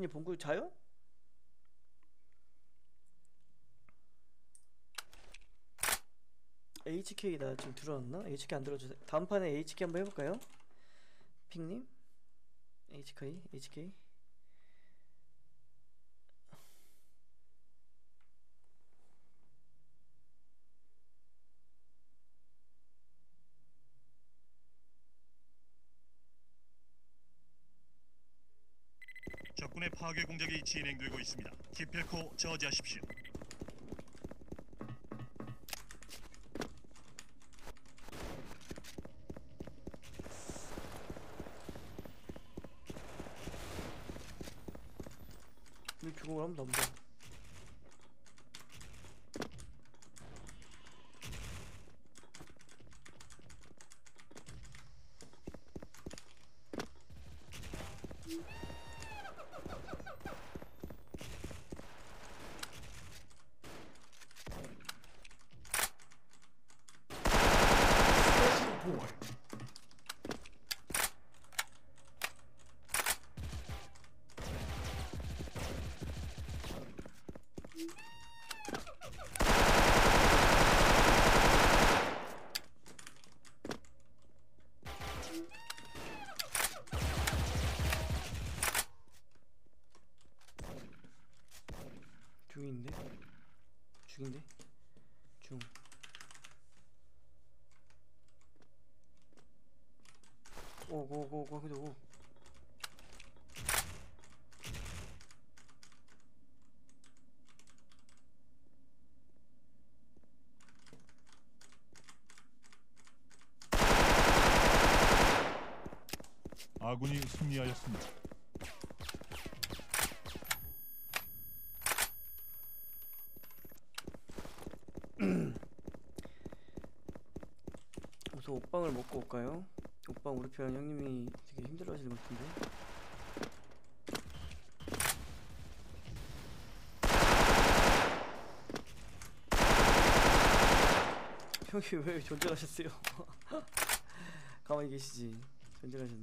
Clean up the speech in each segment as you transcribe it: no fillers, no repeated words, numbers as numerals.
아버님 봉구 자요? HK다 지금 들어왔나? HK 안 들어주세요. 다음 판에 HK 한번 해볼까요? 핑님? HK? 적군의 파괴 공작이 진행되고 있습니다. 기필코 저지하십시오. 이 주공을 한번 넘겨. 중인데? 중. 오고고고 근데 오. 아군이 승리하였습니다. 우선 옷빵을 먹고 올까요? 옷빵 우리 편 형님이 되게 힘들어하시는 것 같은데. 형이 왜 존재하셨어요? 가만히 계시지. 존재하셨네.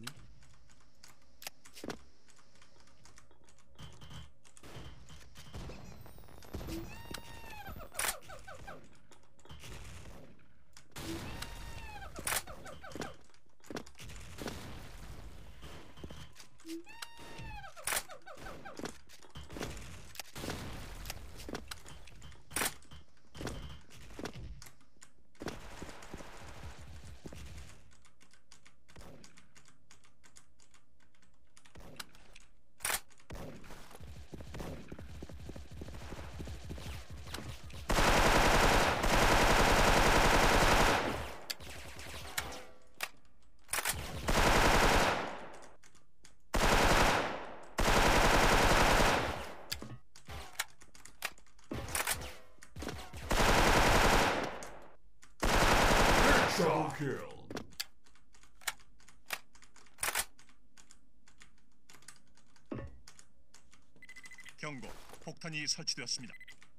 경고, 폭탄이 설치되었습니다.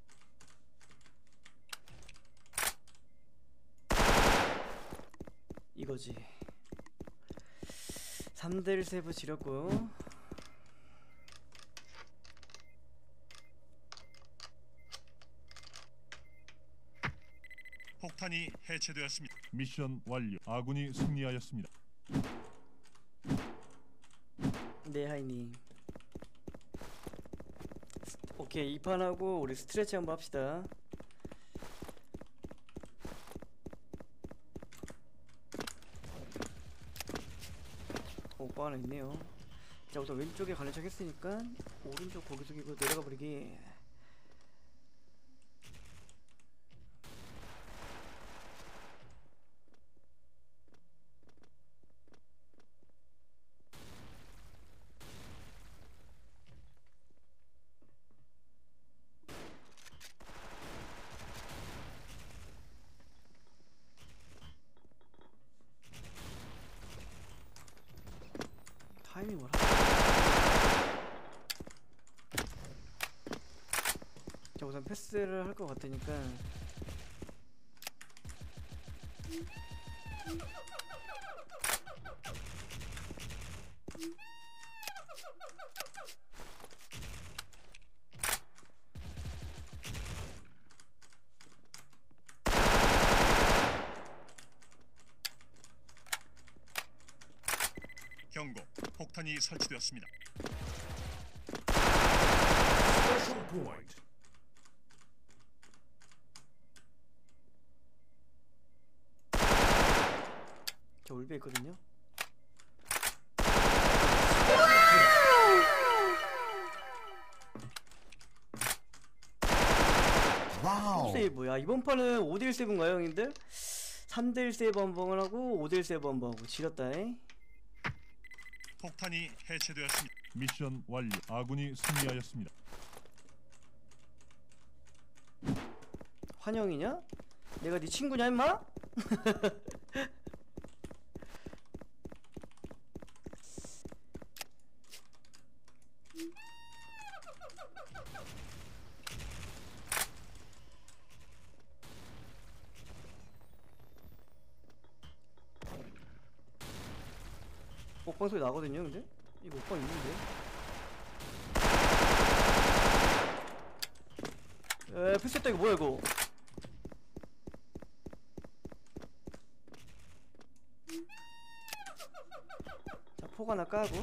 이거지. 3대1 세이브 지렸고요. 폭탄이 해체되었습니다. 미션 완료. 아군이 승리하였습니다. 네 하이님. 오케이 2판 하고 우리 스트레치 한번 합시다. 오빠 하나 있네요. 자 우선 왼쪽에 가는 척 했으니까 오른쪽 고개 숙이고 내려가 버리기. 타이밍 뭐라? 자 우선 패스를 할 것 같으니까 성공. 폭탄이 설치되었습니다. Special point. 저 울베 있거든요. Wow. 세이브야. 이번 판은 5대1 세이브인가요 형님들? 3대1 세이브 한 번을 하고 5대1 세이브 한 번 하고 지렸다네. 폭탄이 해체되었습니다. 미션 완료. 아군이 승리하였습니다. 환영이냐? 내가 네 친구냐 임마? 먹방 소리 나거든요 근데? 이 먹방 있는데? 패스했다. 이거 뭐야 이거? 자, 폭 하나 까고.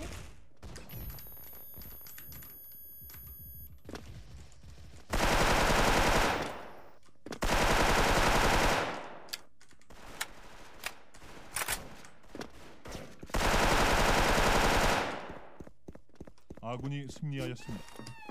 아군이 승리하였습니다.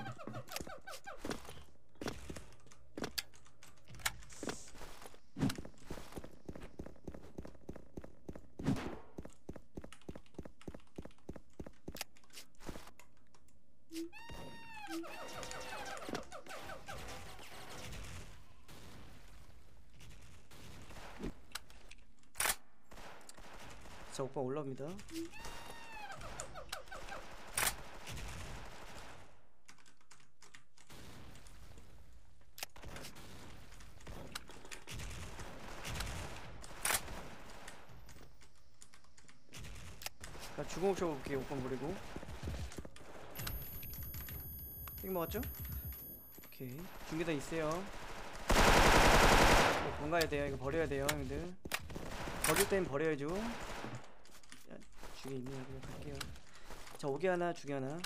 자, 오빠 올라옵니다. 자, 주공업 쳐볼게요. 오빠 버리고. 띵 먹었죠? 오케이. 중계다 있어요. 이거 건가야 돼요. 이거 버려야 돼요, 형님들. 버릴 땐 버려야죠. 자, 중계 있네요. 그냥 갈게요. 자, 오개 하나, 중계 하나.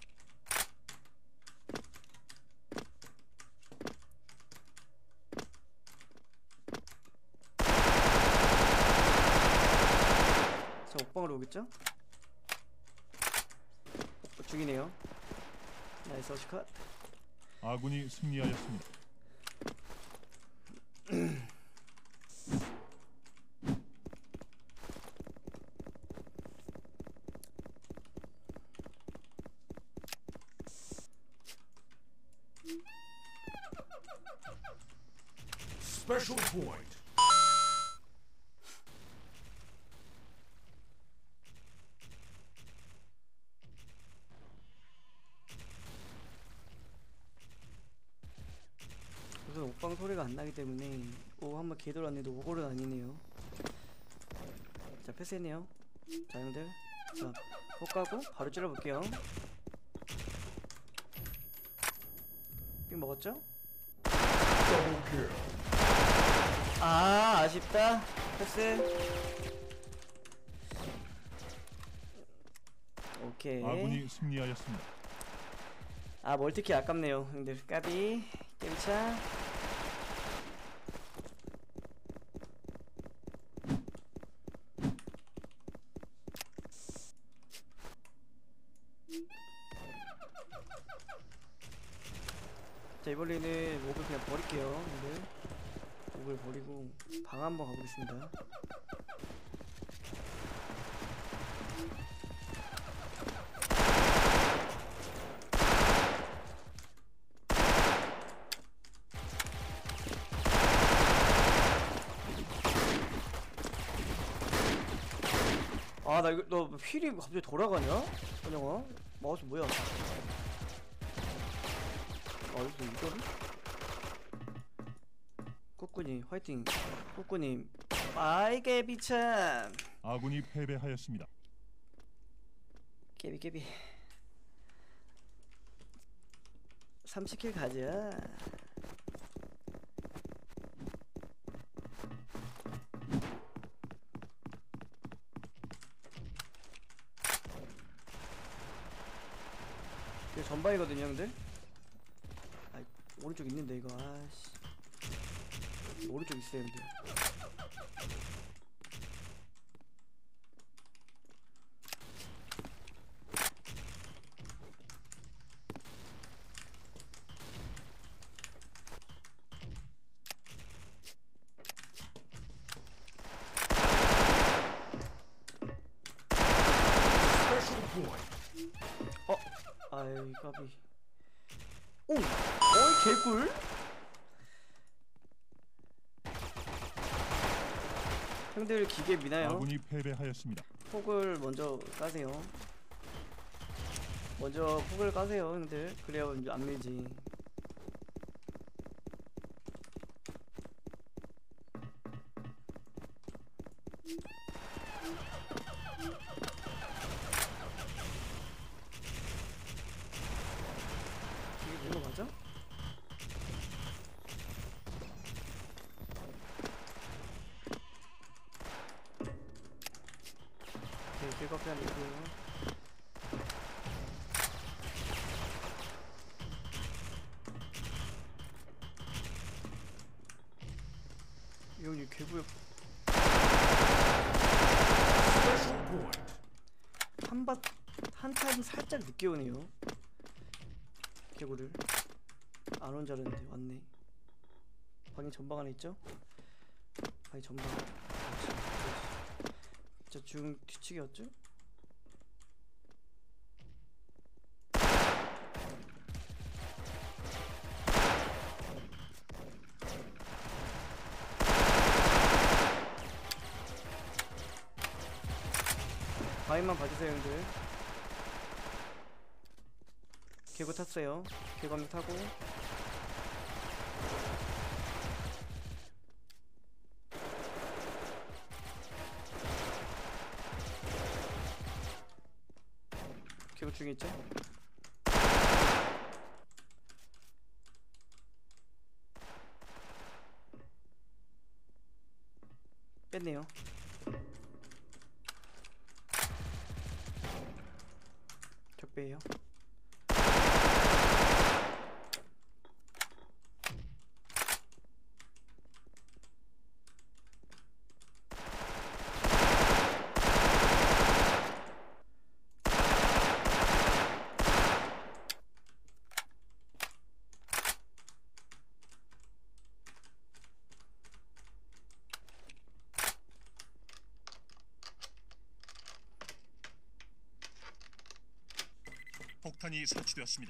자, 옥방으로 오겠죠? 중이네요. 나이스 어시컷. 아군이 승리하였습니다. Special point. 우선 옥방 소리가 안 나기 때문에 오 한번 개돌았는데 오골은 아니네요. 자, 패스했네요. 자, 형들. 자, 폭 까고 바로 찔러볼게요. 삥 먹었죠? Double kill. 아, 아쉽다. 패스. 오케이. 아군이 승리하였습니다. 아, 멀티키 아깝네요 형들. 까비 깨비차. 자, 이번에는 몹을 그냥 버릴게요 형들. 몹을 버리고 방 한번 가보겠습니다. 아, 나 이거 너 휠이 갑자기 돌아가냐? 현영아? 마우스 뭐야? 아, 여기서 이거를? 꾸꾸님 화이팅. 꾸꾸님 아이 깨비참. 아군이 패배하였습니다. 깨비 30킬 가자. 전방이거든요 형들. 아 오른쪽 있는데 이거. 아씨 오른쪽 있어요 형들. Special point. 아이 까비. 오! 어이 개꿀? 형들 기계 미나요? 아군이 패배하였습니다. 폭을 먼저 까세요. 먼저 폭을 까세요 형들. 그래야 이제 안 밀지. 이게 이거 맞아? 오케이 백업 해야 되고요. 여기 개구역 Special point. 한 타임 살짝 늦게 오네요. 개구를 안 온 줄 알았는데 왔네. 방이 전방 안에 있죠? 방이 전방. 저 중 뒤치기였죠? 바위만 봐주세요 형들. 개구 탔어요. 개구 한명 타고. 개구 중에 있죠? 뺐네요. 적배예요. 폭탄이 설치되었습니다.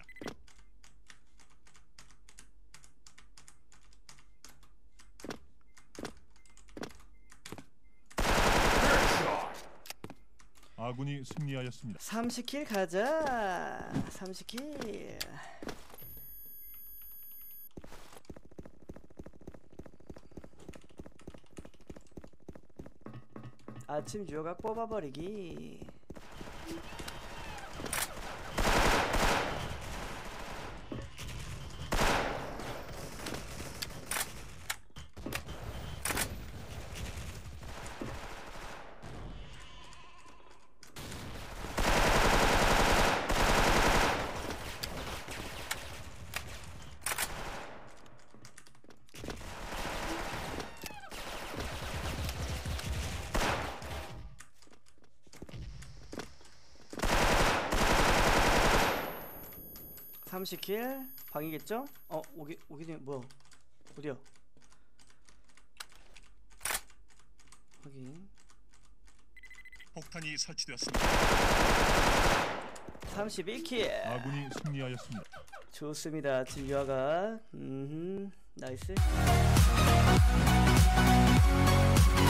Headshot. 아군이 승리하였습니다. 30킬 가자. 30킬. 아침 주어가 뽑아버리기. (30킬) 방이겠죠? 오게 되면 뭐야? 어디야? 확인. 폭탄이 설치되었습니다. 31킬. 아군이 승리하였습니다. 좋습니다. 지금 유아가 나이스.